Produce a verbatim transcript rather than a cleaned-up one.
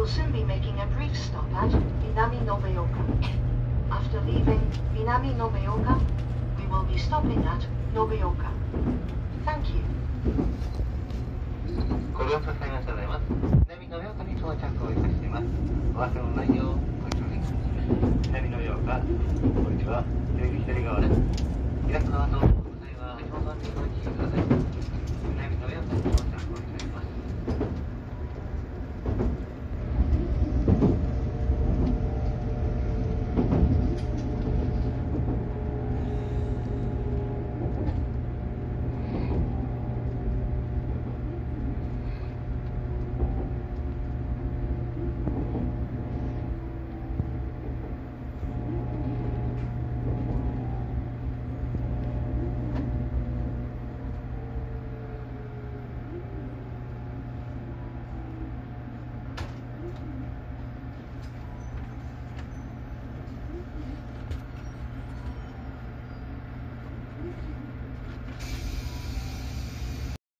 soon be making a brief stop at Minami Nobeoka. After leaving Minami Nobeoka, we will be stopping at Nobeoka. Thank you. ご利用くださいましてございます。南の洋華に到着をいたします。お忘れのないようご注意ください。南の洋華、こんにちは。出入り左側です。皆様とお答えは、橋本さんにご注意ください。